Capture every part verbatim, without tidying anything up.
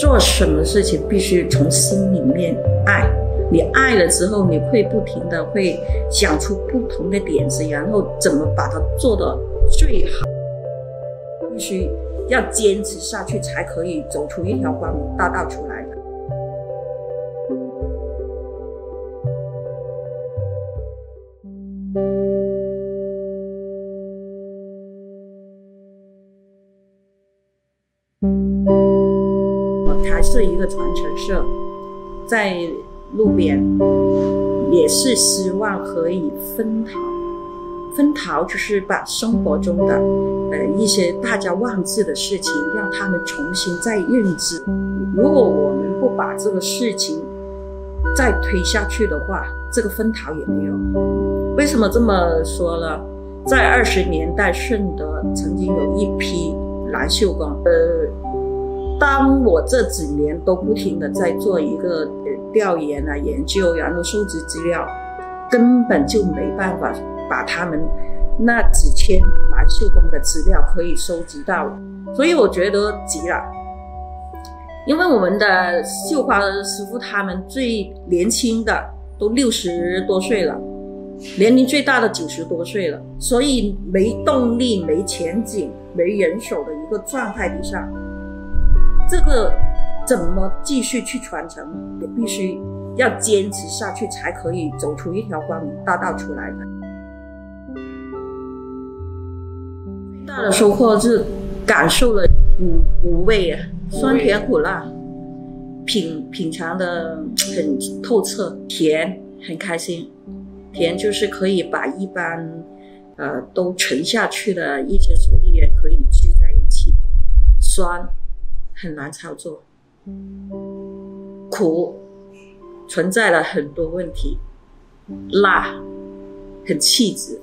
做什么事情必须从心里面爱，你爱了之后，你会不停的会想出不同的点子，然后怎么把它做得最好，必须要坚持下去，才可以走出一条光明大道出来的。还是一个传承社，在路边，也是希望可以分桃，分桃就是把生活中的呃一些大家忘记的事情，让他们重新再认知。如果我们不把这个事情再推下去的话，这个分桃也没有。为什么这么说呢？在二十年代，顺德曾经有一批蓝绣工，呃。当我这几年都不停的在做一个呃调研啊、研究，然后收集资料，根本就没办法把他们那几千蓝绣工的资料可以收集到，所以我觉得急了。因为我们的绣花师傅他们最年轻的都六十多岁了，年龄最大的九十多岁了，所以没动力、没前景、没人手的一个状态底下。这个怎么继续去传承，也必须要坚持下去，才可以走出一条光明大道出来的。最大的收获是感受了五五味啊，酸甜苦辣，品品尝的很透彻。甜很开心，甜就是可以把一般呃都沉下去的一些手艺人可以聚在一起。酸很难操作，苦存在了很多问题，辣很气质。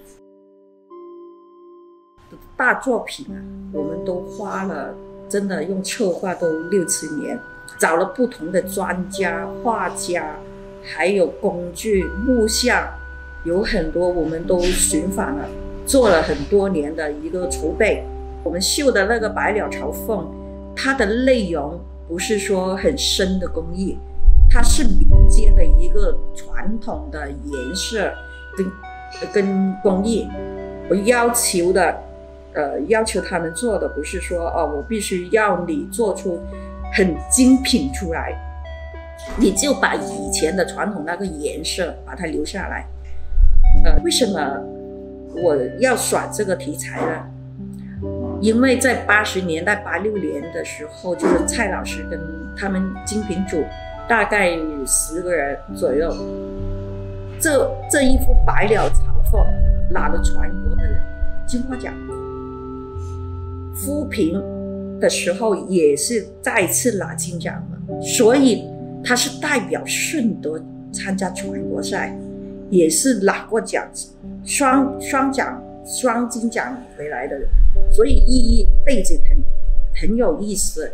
大作品啊，我们都花了，真的用策划都六七年，找了不同的专家、画家，还有工具、木像，有很多我们都寻访了，做了很多年的一个储备。我们绣的那个百鸟朝凤，它的内容不是说很深的工艺，它是民间的一个传统的颜色跟跟工艺。我要求的，呃，要求他们做的不是说哦，我必须要你做出很精品出来，你就把以前的传统那个颜色把它留下来。呃，为什么我要选这个题材呢？因为在八十年代、八六年的时候，就是蔡老师跟他们精品组大概十个人左右，这这一幅百鸟朝凤拿了全国的金花奖。扶贫的时候也是再次拿金奖了，所以他是代表顺德参加全国赛，也是拿过奖，双双奖。双金奖回来的人，所以意义背景很很有意思。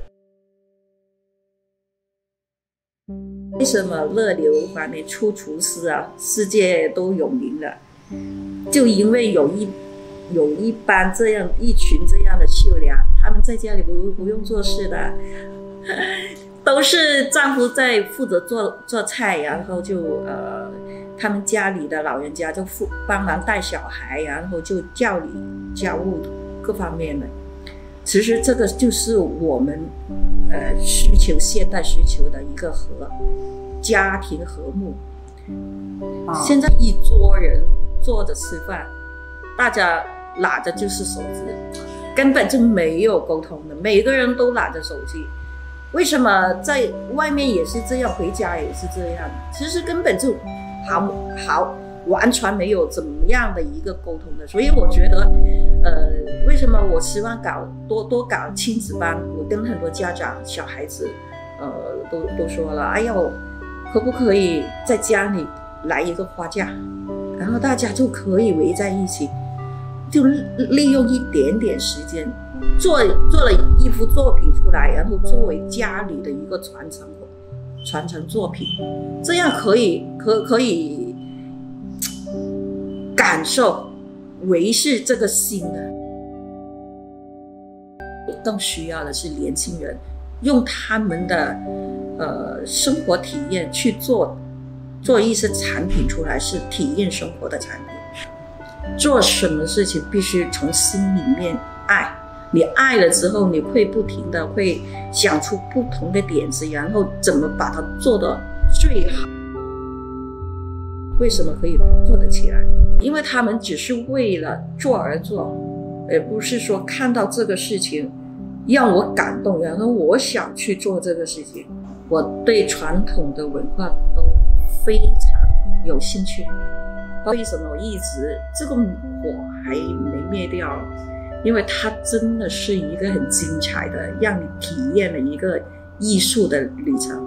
为什么热流方面出厨师啊，世界都有名了？就因为有一有一班这样一群这样的绣娘，他们在家里不不用做事的，都是丈夫在负责做做菜，然后就呃。他们家里的老人家就帮忙带小孩，然后就教理家务各方面的。其实这个就是我们呃需求现代需求的一个和家庭和睦。现在一桌人坐着吃饭，大家拿着就是手机，根本就没有沟通的，每个人都拿着手机。为什么在外面也是这样，回家也是这样？其实根本就好好完全没有怎么样的一个沟通的。所以我觉得呃，为什么我希望搞多多搞亲子班，我跟很多家长小孩子呃都都说了，哎呀，可不可以在家里来一个花架，然后大家就可以围在一起，就利用一点点时间做做了一幅作品出来，然后作为家里的一个传承传承作品，这样可以可可以感受维系这个心的。更需要的是年轻人用他们的呃生活体验去做做一些产品出来，是体验生活的产品。做什么事情必须从心里面爱，你爱了之后，你会不停的会想出不同的点子，然后怎么把它做得最好。为什么可以做得起来？因为他们只是为了做而做，而不是说看到这个事情让我感动，然后我想去做这个事情。我对传统的文化都非常有兴趣。为什么我一直这个火还没灭掉？因为它真的是一个很精彩的，让你体验了一个艺术的旅程。